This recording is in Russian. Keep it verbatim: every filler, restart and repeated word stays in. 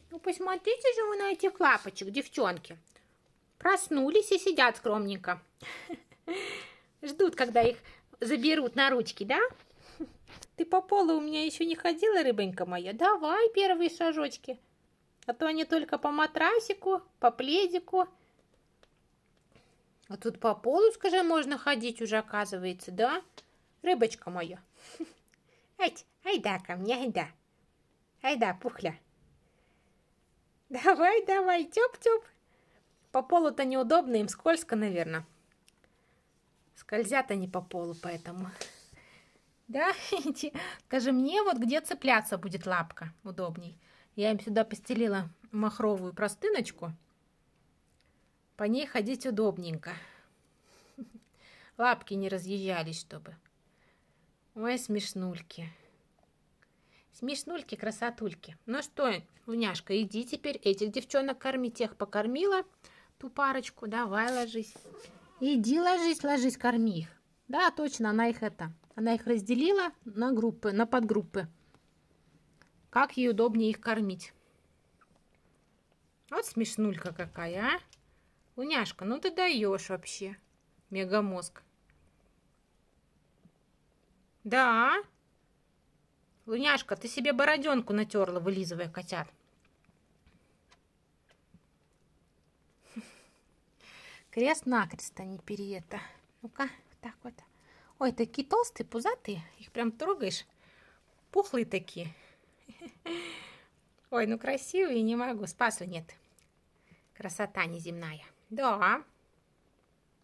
Ну, посмотрите же вы на этих лапочек, девчонки. Проснулись и сидят скромненько. Ждут, когда их заберут на ручки, да? Ты по полу у меня еще не ходила, рыбонька моя? Давай первые шажочки. А то они только по матрасику, по пледику. А тут по полу, скажи, можно ходить уже, оказывается, да? Рыбочка моя. Ай, айда ко мне, айда. Айда, пухля. Давай, давай, тёп-тёп. По полу-то неудобно, им скользко, наверное. Скользят они по полу, поэтому. Да, скажи, мне вот где цепляться будет лапка удобней. Я им сюда постелила махровую простыночку. По ней ходить удобненько. Лапки не разъезжались, чтобы. Ой, смешнульки. Смешнульки, красотульки. Ну что, Луняшка, иди теперь этих девчонок корми. Тех покормила, ту парочку. Давай ложись. Иди ложись, ложись, корми их. Да, точно, она их это... Она их разделила на группы, на подгруппы. Как ей удобнее их кормить. Вот смешнулька какая, а? Луняшка, ну ты даешь вообще. Мегамозг. Да. Луняшка, ты себе бороденку натерла, вылизывая котят. Крест-накрест, а не переета. Ну-ка, так вот. Ой, такие толстые, пузатые. Их прям трогаешь. Пухлые такие. Ой, ну красивые, не могу. Спасу нет. Красота неземная. Да.